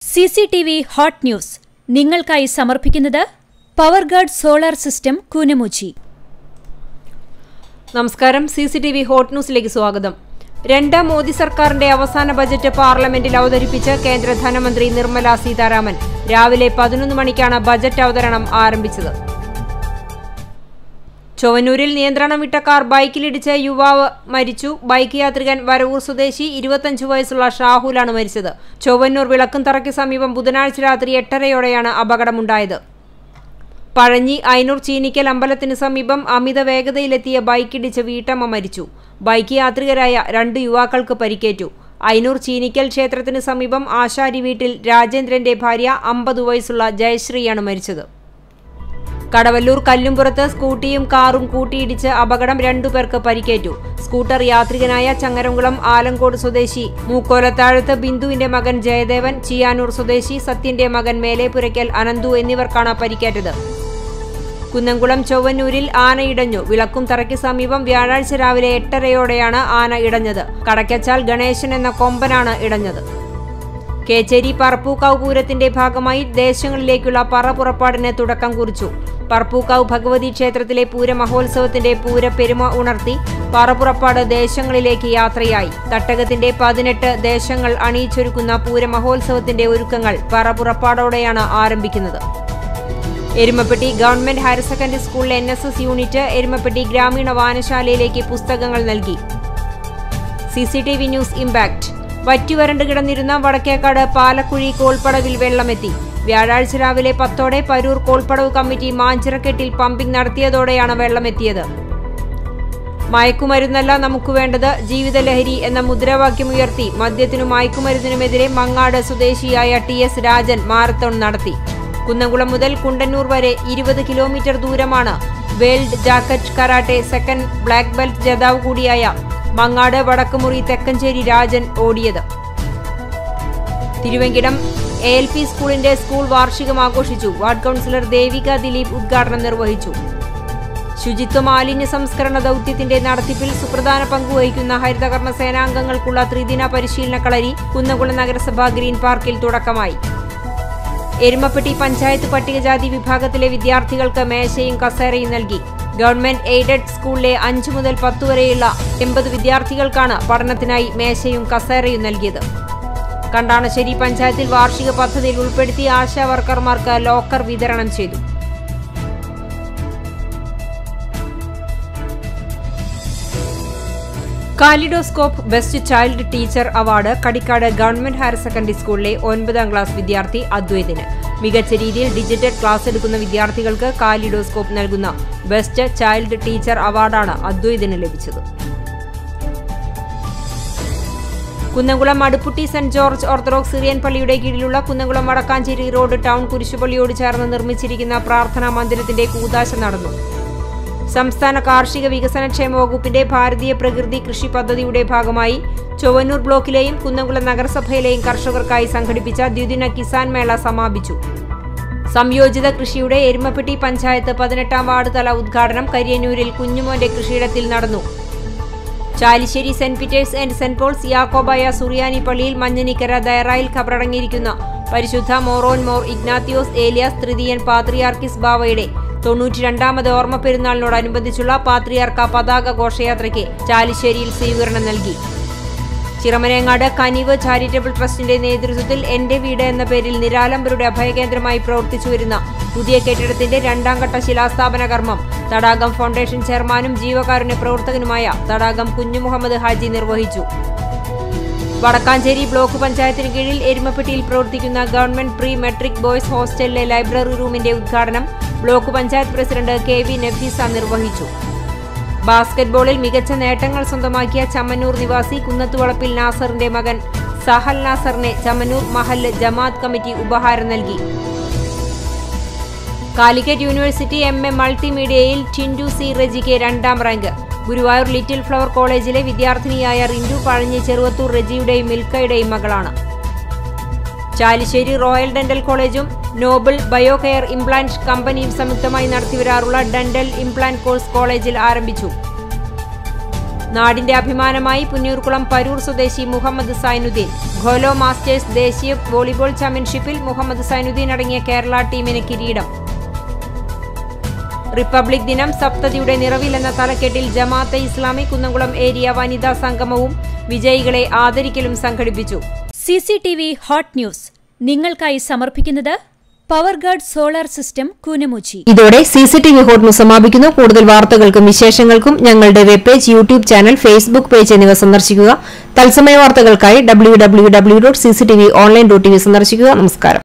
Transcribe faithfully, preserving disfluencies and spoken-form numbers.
C C T V hot news നിങ്ങൾക്കായി സമർപ്പിക്കുന്നത് Powerguard solar system Koonamoochi. നമസ്കാരം. സി സി ടി വി ഹോട്ട് ന്യൂസിലേക്ക് സ്വാഗതം. രണ്ടാം മോദി സർക്കാരിന്റെ അവസാന ബജറ്റ് പാർലമെന്റിൽ അവതരിപ്പിച്ച് കേന്ദ്ര ധനമന്ത്രി നിർമ്മല സീതാരാമൻ. രാവിലെ പതിനൊന്ന് മണിക്കാണ് ബജറ്റ് അവതരണം ആരംഭിച്ചത്. ചൊവ്വന്നൂരിൽ നിയന്ത്രണം വിട്ട കാർ ബൈക്കിലിടിച്ച് യുവാവ് മരിച്ചു. ബൈക്ക് യാത്രികൻ വരവൂർ സ്വദേശി ഇരുപത്തഞ്ച് വയസ്സുള്ള ഷാഹുലാണ് മരിച്ചത്. ചൊവ്വന്നൂർ വിളക്കുംതറയ്ക്ക് സമീപം ബുധനാഴ്ച രാത്രി എട്ടരയോടെയാണ് അപകടമുണ്ടായത്. പഴഞ്ഞി ഐനൂർ ചീനിക്കൽ അമ്പലത്തിന് സമീപം അമിത വേഗതയിലെത്തിയ ബൈക്കിടിച്ച് വീട്ടമ്മ മരിച്ചു. ബൈക്ക് യാത്രികരായ രണ്ട് യുവാക്കൾക്ക് പരിക്കേറ്റു. ഐനൂർ ചീനിക്കൽ ക്ഷേത്രത്തിന് സമീപം ആശാരി വീട്ടിൽ രാജേന്ദ്രന്റെ ഭാര്യ അമ്പത് വയസ്സുള്ള ജയശ്രീയാണ് മരിച്ചത്. കടവല്ലൂർ കല്ലുംപുറത്ത് സ്കൂട്ടിയും കാറും കൂട്ടിയിടിച്ച് അപകടം, രണ്ടുപേർക്ക് പരിക്കേറ്റു. സ്കൂട്ടർ യാത്രികനായ ചങ്ങരംകുളം ആലങ്കോട് സ്വദേശി മൂക്കോലത്താഴത്ത് ബിന്ദുവിന്റെ മകൻ ജയദേവൻ, ചിയാനൂർ സ്വദേശി സത്യന്റെ മകൻ മേലേപുരയ്ക്കൽ അനന്തു എന്നിവർക്കാണ് പരിക്കേറ്റത്. കുന്നംകുളം ചൊവ്വന്നൂരിൽ ആന ഇടഞ്ഞു. വിളക്കും തറയ്ക്ക് സമീപം വ്യാഴാഴ്ച രാവിലെ എട്ടരയോടെയാണ് ആന ഇടഞ്ഞത്. കടക്കച്ചാൽ ഗണേശൻ എന്ന കൊമ്പനാണ് ഇടഞ്ഞത്. കേച്ചേരി പറപ്പൂക്കാവ് പൂരത്തിന്റെ ഭാഗമായി ദേശങ്ങളിലേക്കുള്ള പറ പുറപ്പാടിന് തുടക്കം കുറിച്ചു. പറപ്പൂക്കാവ് ഭഗവതി ക്ഷേത്രത്തിലെ പൂരമഹോത്സവത്തിന്റെ പൂരപ്പെരുമ ഉണർത്തി പറപുറപ്പാട് ദേശങ്ങളിലേക്ക് യാത്രയായി. തട്ടകത്തിന്റെ പതിനെട്ട് ദേശങ്ങൾ അണിയിച്ചൊരുക്കുന്ന പൂരമഹോത്സവത്തിന്റെ ഒരുക്കങ്ങൾ പറപുറപ്പാടോടെയാണ് ആരംഭിക്കുന്നത്. എരുമപ്പെട്ടി ഗവൺമെന്റ് ഹയർ സെക്കൻഡറി സ്കൂളിലെ N S S unit Erumapetty ഗ്രാമീണ വായനശാലയിലേക്ക് പുസ്തകങ്ങൾ നൽകി. C C T V news impact. വറ്റിവരണ്ട് കിടന്നിരുന്ന വടക്കേക്കാട് പാലക്കുഴി കോൾപ്പടവിൽ വെള്ളമെത്തി. വ്യാഴാഴ്ച രാവിലെ പത്തോടെ പരൂർ കോൾപ്പടവ് കമ്മിറ്റി മാഞ്ചിറക്കെട്ടിൽ പമ്പിംഗ് നടത്തിയതോടെയാണ് വെള്ളമെത്തിയത്. മയക്കുമരുന്നല്ല നമുക്ക് വേണ്ടത്, ജീവിതലഹരി എന്ന മുദ്രാവാക്യമുയർത്തി മദ്യത്തിനും മയക്കുമരുന്നിനുമെതിരെ മങ്ങാട് സ്വദേശിയായ ടി എസ് രാജൻ മാരത്തോൺ നടത്തി. കുന്നംകുളം മുതൽ കുണ്ടന്നൂർ വരെ ഇരുപത് കിലോമീറ്റർ ദൂരമാണ് world jacket karate second black belt ജേതാവ് കൂടിയായ മങ്ങാട് വടക്കുമുറി തെക്കഞ്ചേരി രാജൻ ഓടിയത്. തിരുവെങ്കിടം എ എൽ പി സ്കൂളിന്റെ സ്കൂൾ വാർഷികം ആഘോഷിച്ചു. വാർഡ് കൌൺസിലർ ദേവിക ദിലീപ് ഉദ്ഘാടനം നിർവഹിച്ചു. ശുചിത്വ മാലിന്യ സംസ്കരണ ദൌത്യത്തിന്റെ നടത്തിപ്പിൽ സുപ്രധാന പങ്കുവഹിക്കുന്ന ഹരിതകർമ്മ സേനാംഗങ്ങൾക്കുള്ള ത്രിദിന പരിശീലന കളരി കുന്നംകുളം നഗരസഭ ഗ്രീൻ പാർക്കിൽ തുടക്കമായി. എരുമപ്പെട്ടി പഞ്ചായത്ത് പട്ടികജാതി വിഭാഗത്തിലെ വിദ്യാർത്ഥികൾക്ക് മേശയും കസേരയും നൽകി. ഗവൺമെന്റ് എയ്ഡഡ് സ്കൂളിലെ അഞ്ചു മുതൽ പത്ത് വരെയുള്ള എൺപത് വിദ്യാർത്ഥികൾക്കാണ് പഠനത്തിനായി മേശയും കസേരയും നൽകിയത്. കണ്ടാണശ്ശേരി പഞ്ചായത്തിൽ വാർഷിക പദ്ധതിയിൽ ഉൾപ്പെടുത്തി ആശാ വർക്കർമാർക്ക് ലോക്കർ വിതരണം ചെയ്തു. Kaleidoscope best child teacher award Kadikkad government higher secondary സ്കൂളിലെ ഒൻപതാം ക്ലാസ് വിദ്യാർത്ഥി അദ്വൈതിന്. മികച്ച രീതിയിൽ ഡിജിറ്റൽ ക്ലാസ് എടുക്കുന്ന വിദ്യാർത്ഥികൾക്ക് കാലിഡോസ്കോപ്പ് നൽകുന്ന ബെസ്റ്റ് ചൈൽഡ് ടീച്ചർ അവാർഡാണ് അദ്വൈതിന് ലഭിച്ചത്. Kunnamkulam Aduputti saint George orthodox Syrian പള്ളിയുടെ കീഴിലുള്ള കുന്നംകുളം വടക്കാഞ്ചേരി റോഡ് ടൗൺ കുരിശുപള്ളിയോട് ചേർന്ന് നിർമ്മിച്ചിരിക്കുന്ന പ്രാർത്ഥനാ മന്ദിരത്തിന്റെ കൂദാശ നടന്നു. സംസ്ഥാന കാർഷിക വികസന ക്ഷേമ വകുപ്പിന്റെ ഭാരതീയ പ്രകൃതി കൃഷി പദ്ധതിയുടെ ഭാഗമായി ചൊവ്വന്നൂർ ബ്ലോക്കിലെയും കുന്നംകുളം നഗരസഭയിലെയും കർഷകർക്കായി സംഘടിപ്പിച്ച ദ്വിദിന കിസാൻ മേള സമാപിച്ചു. സംയോജിത കൃഷിയുടെ എരുമപ്പെട്ടി പഞ്ചായത്ത് പതിനെട്ടാം വാർഡ് തല ഉദ്ഘാടനം കരിയന്നൂരിൽ കുഞ്ഞുമോന്റെ കൃഷിയിടത്തിൽ നടന്നു. Chalissery saint Peter's and saint Paul's യാക്കോബായ സുറിയാനി പള്ളിയിൽ മഞ്ഞനിക്കര ദയറായിൽ ഖബറടങ്ങിയിരിക്കുന്ന പരിശുദ്ധ മോറോൻ മോർ ഇഗ്നാത്തിയോസ് ഏലിയാസ് തൃതീയൻ പാത്രിയാർക്കിസ് ബാവയുടെ തൊണ്ണൂറ്റി രണ്ടാമത് ഓർമ്മ പെരുന്നാളിനോടനുബന്ധിച്ചുള്ള പാത്രിയാർക്ക പതാക ഘോഷയാത്രയ്ക്ക് ചാലിശ്ശേരിയിൽ സ്വീകരണം നൽകി. ചിറമനേങ്ങാട് കനിവ് ചാരിറ്റബിൾ ട്രസ്റ്റിന്റെ നേതൃത്വത്തിൽ എന്റെ വീട് എന്ന പേരിൽ നിരാലംബരുടെ അഭയകേന്ദ്രമായി പ്രവർത്തിച്ചു വരുന്ന പുതിയ കെട്ടിടത്തിന്റെ രണ്ടാം ഘട്ട ശിലാസ്ഥാപന കർമ്മം തടാകം ഫൗണ്ടേഷൻ ചെയർമാനും ജീവകാരുണ്യ പ്രവർത്തകനുമായ തടാകം കുഞ്ഞുമുഹമ്മദ് ഹാജി നിർവഹിച്ചു. വടക്കാഞ്ചേരി ബ്ലോക്ക് പഞ്ചായത്തിന് കീഴിൽ എരുമപ്പെട്ടിയിൽ പ്രവർത്തിക്കുന്ന ഗവൺമെന്റ് പ്രീ മെട്രിക് ബോയ്സ് ഹോസ്റ്റലിലെ ലൈബ്രറി റൂമിന്റെ ഉദ്ഘാടനം block panchayat president K V Nafeesa നിർവഹിച്ചു. ബാസ്കറ്റ്ബോളിൽ മികച്ച നേട്ടങ്ങൾ സ്വന്തമാക്കിയ ചമ്മന്നൂർ നിവാസി കുന്നത്തുവളപ്പിൽ നാസറിന്റെ മകൻ സഹൽ നാസറിനെ ചമ്മന്നൂർ മഹല്ല് ജമാഅത്ത് കമ്മിറ്റി ഉപഹാരം നൽകി. കാലിക്കറ്റ് യൂണിവേഴ്സിറ്റി എം എ മൾട്ടിമീഡിയയിൽ ടിൻഡു സി റെജിക്ക് രണ്ടാം റാങ്ക്. ഗുരുവായൂർ ലിറ്റിൽ ഫ്ലവർ കോളേജിലെ വിദ്യാർത്ഥിനിയായ റിൻഡു പഴഞ്ഞി ചെറുവത്തൂർ റെജിയുടെയും മിൽക്കയുടെയും മകളാണ്. ചാലിശ്ശേരി റോയൽ ഡെന്റൽ കോളേജും നോബിൾ ബയോകെയർ ഇംപ്ലാന്റ് കമ്പനിയും സംയുക്തമായി നടത്തിവരാറുള്ള ഡെന്റൽ ഇംപ്ലാന്റ് കോഴ്സ് കോളേജിൽ ആരംഭിച്ചു. നാടിന്റെ അഭിമാനമായി പുന്നൂർകുളം പരൂർ സ്വദേശി മുഹമ്മദ് സൈനുദ്ദീൻ. ഖോലോ മാസ്റ്റേഴ്സ് ദേശീയ വോളിബോൾ ചാമ്പ്യൻഷിപ്പിൽ മുഹമ്മദ് സൈനുദ്ദീൻ അടങ്ങിയ കേരള ടീമിന് കിരീടം. റിപ്പബ്ലിക് ദിനം സപ്തതിയുടെ നിറവിലെന്ന തലക്കെട്ടിൽ ജമാഅത്തെ ഇസ്ലാമി കുന്നംകുളം ഏരിയ വനിതാ സംഗമവും വിജയികളെ ആദരിക്കലും സംഘടിപ്പിച്ചു. C C T V hot news നിങ്ങൾക്കായി സമർപ്പിക്കുന്നത് പവർഗാർഡ് സോളാർ സിസ്റ്റം കൂനമുച്ചി. ഇതോടെ C C T V hot news സമാപിക്കുന്നു. കൂടുതൽ വാർത്തകൾക്കും വിശേഷങ്ങൾക്കും ഞങ്ങളുടെ web page, YouTube channel, Facebook page എന്നിവ സന്ദർശിക്കുക. തത്സമയ വാർത്തകൾക്കായി W W W dot C C T V online dot T V സന്ദർശിക്കുക. നമസ്കാരം.